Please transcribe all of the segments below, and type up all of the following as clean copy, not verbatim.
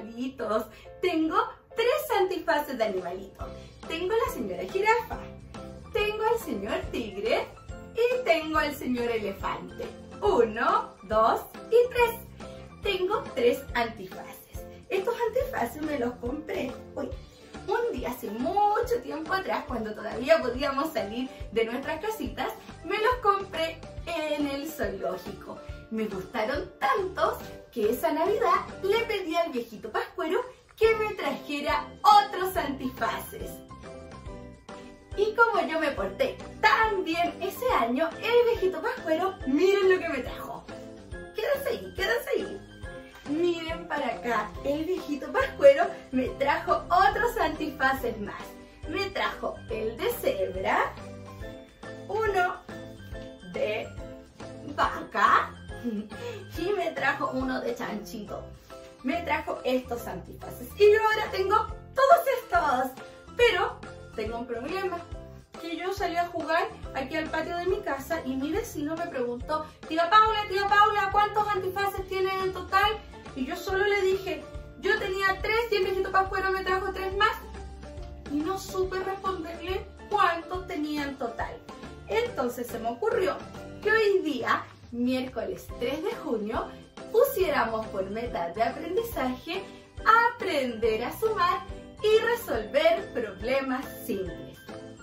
animalitos. Tengo 3 antifaces de animalitos. Tengo a la señora jirafa, tengo al señor tigre y tengo al señor elefante. 1, 2 y 3. Tengo 3 antifaces. Estos antifaces me los compré un día hace mucho tiempo atrás, cuando todavía podíamos salir de nuestras casitas. Me los compré en el zoológico. Me gustaron tantos que esa Navidad le pedí al viejito Pascuero que me trajera otros antifaces. Y como yo me porté tan bien ese año, el viejito Pascuero, miren lo que me trajo. Quédense ahí, quédense ahí. Miren para acá, el viejito Pascuero me trajo otros antifaces más. Me trajo el de cebra, uno de vaca y me trajo uno de chanchito. Me trajo estos antifaces y yo ahora tengo todos estos. Pero tengo un problema, que yo salí a jugar aquí al patio de mi casa y mi vecino me preguntó: tía Paula, ¿cuántos antifaces tienen en total? Y yo solo le dije, yo tenía 3 y el viejito Pascuero me trajo 3 más. Y no supe responderle cuántos tenía en total. Entonces se me ocurrió que hoy día, miércoles 3 de junio, pusiéramos por meta de aprendizaje aprender a sumar y resolver problemas simples.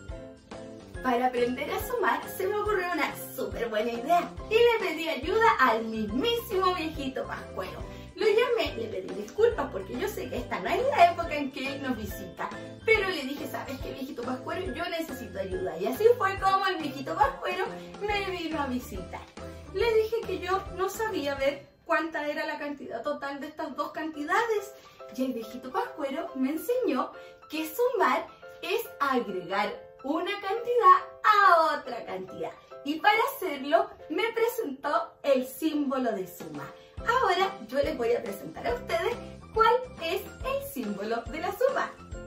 Para aprender a sumar se me ocurrió una súper buena idea y le pedí ayuda al mismísimo viejito Pascuero. Lo llamé, le pedí disculpas porque yo sé que esta no es la época en que él nos visita, pero le dije: ¿sabes qué, viejito Pascuero? Yo necesito ayuda. Y así fue como el viejito Pascuero me vino a visitar. Le dije que yo no sabía ver cuánta era la cantidad total de estas dos cantidades. Y el viejito Pascuero me enseñó que sumar es agregar una cantidad a otra cantidad. Y para hacerlo me presentó el símbolo de suma. Ahora yo les voy a presentar a ustedes cuál es el símbolo de la suma.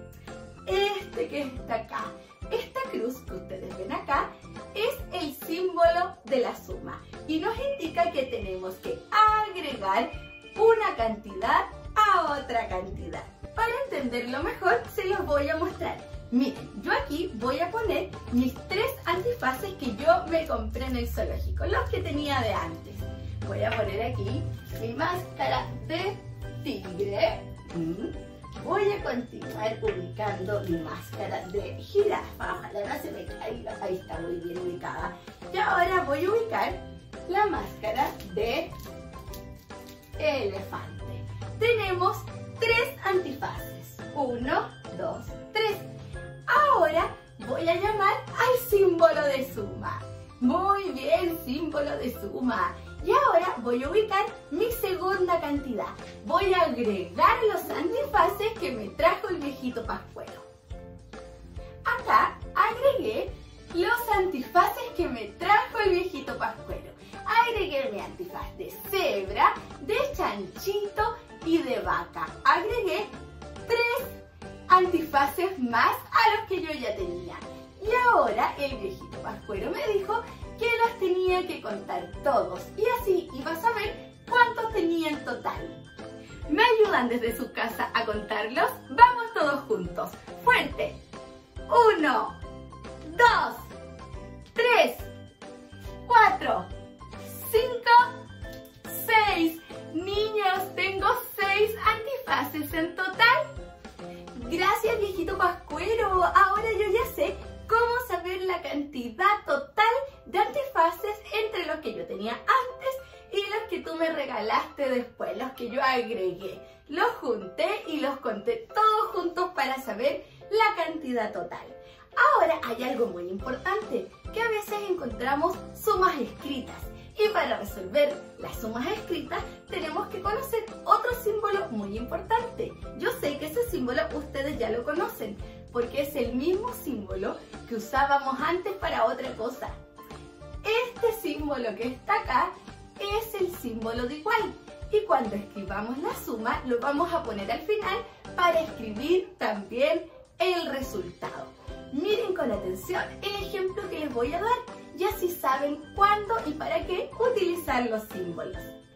Este que está acá, esta cruz que ustedes ven acá, es el símbolo de la suma y nos indica que tenemos que agregar una cantidad a otra cantidad. Para entenderlo mejor, se los voy a mostrar. Miren, yo aquí voy a poner mis 3 antifaces que yo me compré en el zoológico, los que tenía de antes. Voy a poner aquí mi máscara de tigre. Voy a continuar ubicando mi máscara de jirafa. Ojalá no se me caiga. Ahí está muy bien ubicada. Y ahora voy a ubicar la máscara de elefante. Tenemos 3 antifaces. 1, 2, 3. Ahora voy a llamar al símbolo de suma. Muy bien, símbolo de suma. Y ahora voy a ubicar mi segunda cantidad. Voy a agregar los antifaces que me trajo el viejito Pascuero. Acá agregué los antifaces que me trajo el viejito Pascuero. Agregué mi antifaz de cebra, de chanchito y de vaca. Agregué 3 antifaces más a los que yo ya tenía. Y ahora el viejito Pascuero me dijo que los tenía que contar todos y así iba a saber cuántos tenía en total. ¿Me ayudan desde su casa a contarlos? Vamos todos juntos. ¡Fuerte! 1, 2, 3, 4, 5, 6. Niños, tengo 6 antifaces en total. Gracias, viejito Pascuero. Ahora yo ya sé cómo saber la cantidad total de antifaces entre los que yo tenía antes y los que tú me regalaste después, los que yo agregué. Los junté y los conté todos juntos para saber la cantidad total. Ahora hay algo muy importante, que a veces encontramos sumas escritas. Y para resolver las sumas escritas tenemos que conocer otro símbolo muy importante. Yo sé que ese símbolo ustedes ya lo conocen, porque es el mismo símbolo que usábamos antes para otra cosa. Este símbolo que está acá es el símbolo de igual. Y cuando escribamos la suma, lo vamos a poner al final para escribir también el resultado. Miren con atención el ejemplo que les voy a dar y así saben cuándo y para qué utilizar los símbolos.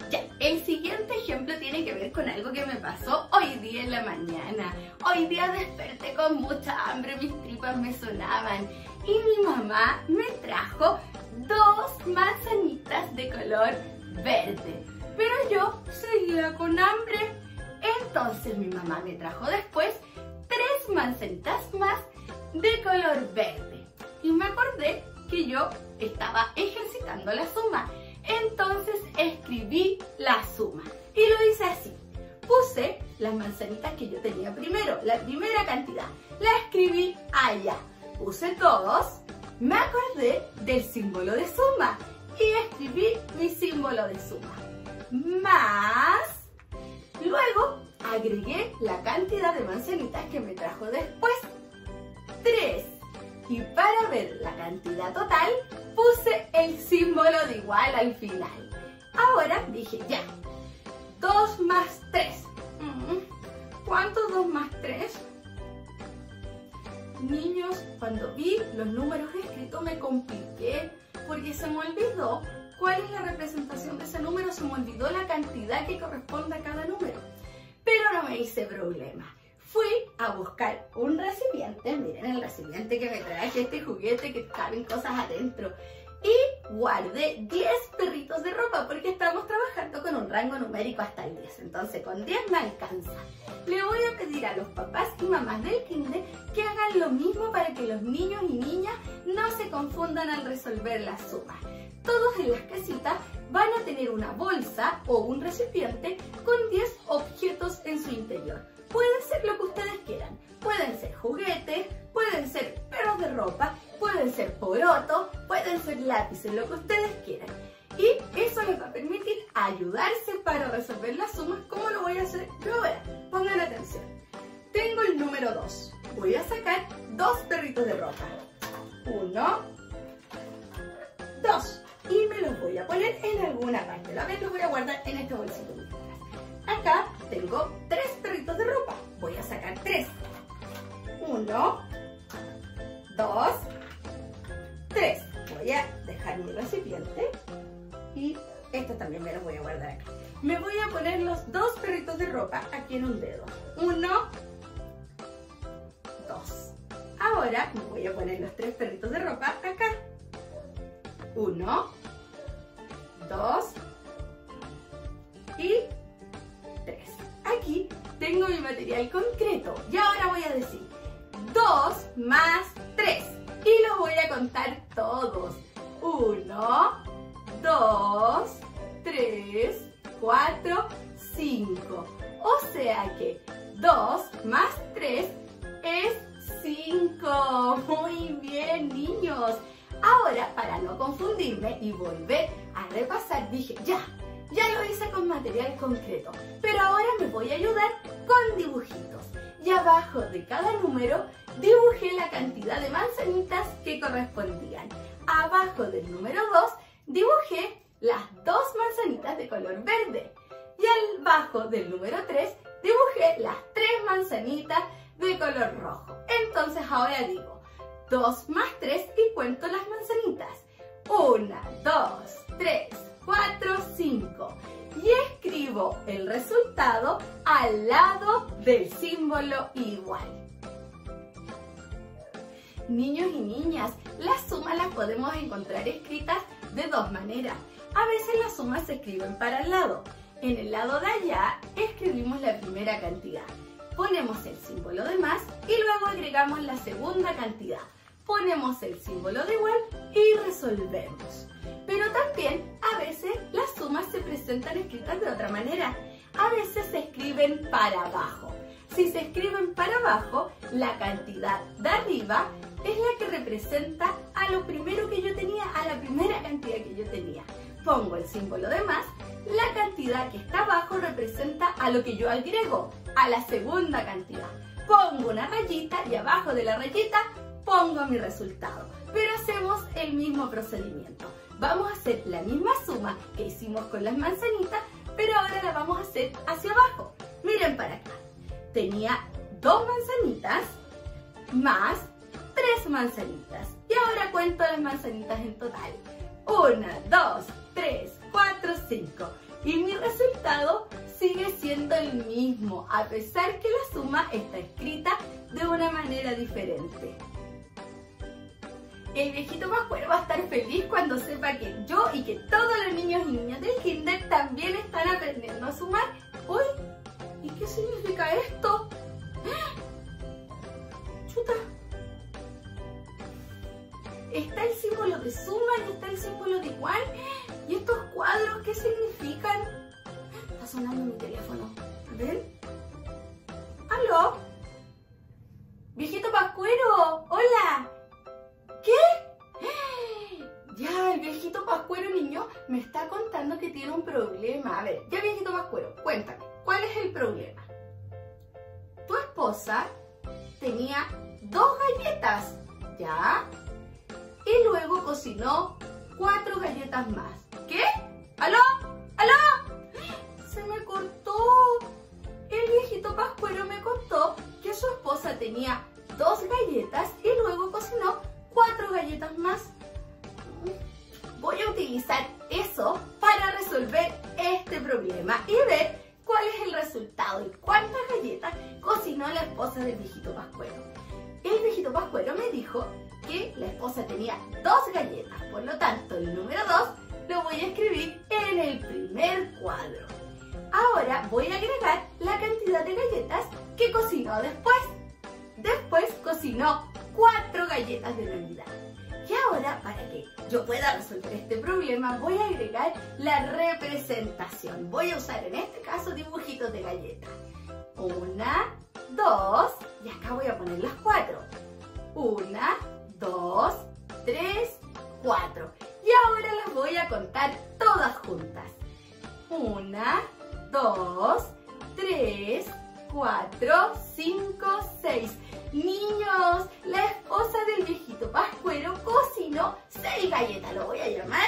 Ya, el siguiente ejemplo tiene que ver con algo que me pasó hoy día en la mañana. Hoy día desperté con mucha hambre, mis tripas me sonaban y mi mamá me trajo 2 manzanitas de color verde. Pero yo seguía con hambre. Entonces mi mamá me trajo después 3 manzanitas más de color verde. Y me acordé que yo estaba ejercitando la suma. Entonces escribí la suma. Y lo hice así. Puse las manzanitas que yo tenía primero, la primera cantidad. La escribí allá. Puse 2. Me acordé del símbolo de suma. Y escribí mi símbolo de suma. Más. Luego agregué la cantidad de manzanitas que me trajo después. 3. Y para ver la cantidad total, puse el símbolo de igual al final. Ahora dije ya, 2 más 3. ¿Cuánto 2 más 3? Niños, cuando vi los números escritos me compliqué porque se me olvidó cuál es la representación de ese número, se me olvidó la cantidad que corresponde a cada número. Pero no me hice problema. Fui a buscar un recipiente, miren el recipiente que me traje, este juguete que caben cosas adentro. Y guardé 10 perritos de ropa porque estamos trabajando con un rango numérico hasta el 10. Entonces con 10 me alcanza. Le voy a pedir a los papás y mamás del kinder que hagan lo mismo para que los niños y niñas no se confundan al resolver las sumas. Todos en las casitas van a tener una bolsa o un recipiente con 10 objetos en su interior. Puede ser lo que ustedes quieran. Pueden ser juguetes, pueden ser perros de ropa, pueden ser porotos, pueden ser lápices, lo que ustedes quieran. Y eso les va a permitir ayudarse para resolver las sumas. ¿Cómo lo voy a hacer yo ahora? Pongan atención. Tengo el número 2. Voy a sacar 2 perritos de ropa. 1, 2. Y me los voy a poner en alguna parte. La vez los voy a guardar en este bolsito. Acá tengo 3 perritos de ropa. Voy a sacar 3. 1, 2, 3. Voy a dejar mi recipiente y estos también me los voy a guardar acá. Me voy a poner los 2 perritos de ropa aquí en un dedo. 1, 2. Ahora me voy a poner los 3 perritos de ropa acá. 1, 2 y 3. Aquí tengo mi material concreto y ahora voy a decir 2 más 3 y los voy a contar todos. 1, 2, 3, 4, 5. O sea que 2 más 3 es 5. Muy bien, niños. Ahora, para no confundirme y volver a repasar, dije ya lo hice con material concreto, pero ahora me voy a ayudar con dibujitos. Y abajo de cada número dibujé la cantidad de manzanitas que correspondían. Abajo del número 2 dibujé las 2 manzanitas de color verde. Y abajo del número 3 dibujé las 3 manzanitas de color rojo. Entonces ahora digo 2 más 3 y cuento las manzanitas. 1, 2, 3, 4, 5. Y escribo el resultado al lado del símbolo igual. Niños y niñas, las sumas las podemos encontrar escritas de 2 maneras. A veces las sumas se escriben para el lado. En el lado de allá escribimos la primera cantidad. Ponemos el símbolo de más y luego agregamos la segunda cantidad. Ponemos el símbolo de igual y resolvemos. Pero también a veces las sumas se presentan escritas de otra manera. A veces se escriben para abajo. Si se escriben para abajo, la cantidad de arriba es la que representa a lo primero que yo tenía, a la primera cantidad que yo tenía. Pongo el símbolo de más, la cantidad que está abajo representa a lo que yo agrego, a la segunda cantidad. Pongo una rayita y abajo de la rayita pongo mi resultado. Pero hacemos el mismo procedimiento. Vamos a hacer la misma suma que hicimos con las manzanitas, pero ahora la vamos a hacer hacia abajo. Miren para acá. Tenía 2 manzanitas más 3 manzanitas. Y ahora cuento las manzanitas en total. 1, 2, 3, 4, 5. y mi resultado sigue siendo el mismo, a pesar que la suma está escrita de una manera diferente. El viejito Pascuero va a estar feliz cuando sepa que yo y que todos los niños y niñas del kinder también están aprendiendo a sumar. Uy, ¿y qué significa esto? Chuta. Está el símbolo de suma y está el símbolo de igual. ¿Y estos cuadros qué significan? Está sonando mi teléfono. A ver. ¿Aló? Viejito Pascuero, hola. ¿Qué? Ya, el viejito Pascuero, niño, me está contando que tiene un problema. A ver, ya, viejito Pascuero, cuéntame, ¿cuál es el problema? Tu esposa tenía 2 galletas, ¿ya? Y luego cocinó 4 galletas más. ¿Qué? ¿Aló? ¿Aló? Se me cortó. El viejito Pascuero me contó que su esposa tenía 2 galletas y luego cocinó 4 galletas más. Voy a utilizar eso para resolver este problema y ver cuál es el resultado y cuántas galletas cocinó la esposa del viejito Pascuero. El viejito Pascuero me dijo que la esposa tenía 2 galletas, por lo tanto el número 2 lo voy a escribir en el primer cuadro. Ahora voy a agregar la cantidad de galletas que cocinó después. Después cocinó 4 galletas de Navidad. Y ahora, para que yo pueda resolver este problema, voy a agregar la representación. Voy a usar en este caso dibujitos de galletas. 1, 2, y acá voy a poner las 4. 1, 2, 3, 4. Y ahora las voy a contar todas juntas. 1, 2, 3, 4, 5, 6. Niños, la esposa del viejito Pascuero cocinó 6 galletas. Lo voy a llamar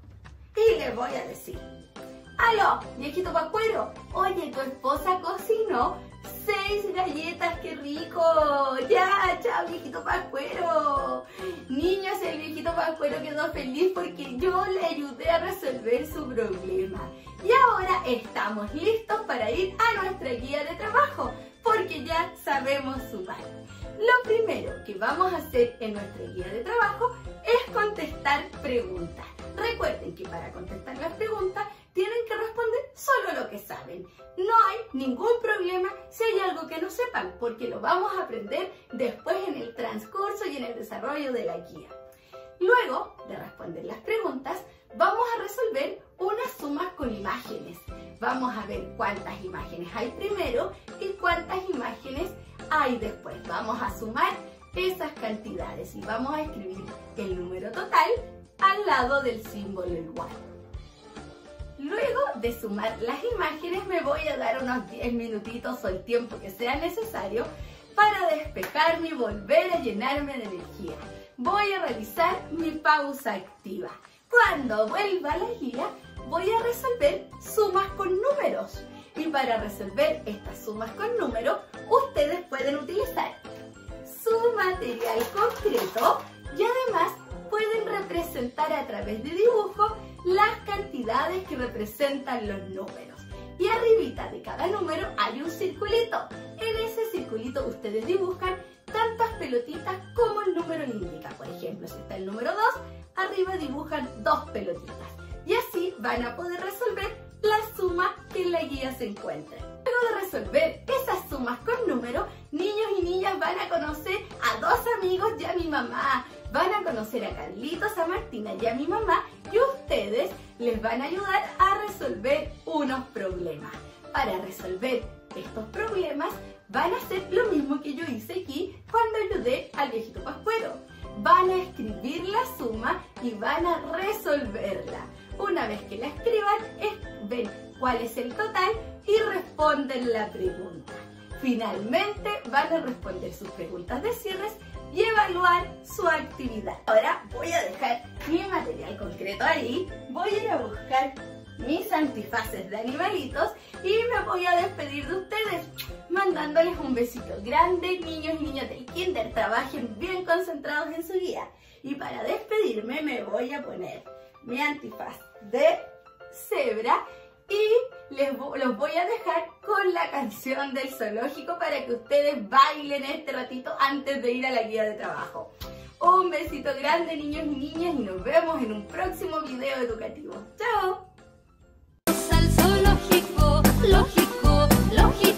y le voy a decir: aló, viejito Pascuero, oye, tu esposa cocinó 6 galletas, qué rico. Ya, chao, viejito Pascuero. Niños, el viejito Pascuero quedó feliz porque yo le ayudé a resolver su problema. Y ahora estamos listos para ir a nuestra guía de trabajo, porque ya sabemos sumar. Lo primero que vamos a hacer en nuestra guía de trabajo es contestar preguntas. Recuerden que para contestar las preguntas tienen que responder solo lo que saben. No hay ningún problema si hay algo que no sepan, porque lo vamos a aprender después en el transcurso y en el desarrollo de la guía. Luego de responder las preguntas, vamos a resolver unas sumas con imágenes. Vamos a ver cuántas imágenes hay primero y cuántas imágenes hay después. Vamos a sumar esas cantidades y vamos a escribir el número total al lado del símbolo igual. Luego de sumar las imágenes me voy a dar unos 10 minutitos o el tiempo que sea necesario para despejarme y volver a llenarme de energía. Voy a realizar mi pausa activa. Cuando vuelva a la guía voy a resolver sumas con números. Y para resolver estas sumas con números ustedes pueden utilizar su material concreto y además pueden representar a través de dibujo las cantidades que representan los números. Y arribita de cada número hay un circulito. En ese circulito ustedes dibujan tantas pelotitas como el número le indica. Por ejemplo, si está el número 2, arriba dibujan 2 pelotitas. Y así van a poder resolver la suma que en la guía se encuentra. Luego de resolver esas sumas con números, niños y niñas van a conocer a 2 amigos y a mi mamá. Van a conocer a Carlitos, a Martina y a mi mamá, y ustedes les van a ayudar a resolver unos problemas. Para resolver estos problemas van a hacer lo mismo que yo hice aquí cuando ayudé al viejito Pascuero. Van a escribir la suma y van a resolverla. Una vez que la escriban, ven cuál es el total y responden la pregunta. Finalmente van a responder sus preguntas de cierre y evaluar su actividad. Ahora voy a dejar mi material concreto ahí, voy a ir a buscar mis antifaces de animalitos y me voy a despedir de ustedes mandándoles un besito grande. Niños y niñas del kinder, trabajen bien concentrados en su guía. Y para despedirme me voy a poner mi antifaz de cebra y los voy a dejar con la canción del zoológico para que ustedes bailen este ratito antes de ir a la guía de trabajo. Un besito grande, niños y niñas, y nos vemos en un próximo video educativo. ¡Chao! Al zoológico, lógico, lógico.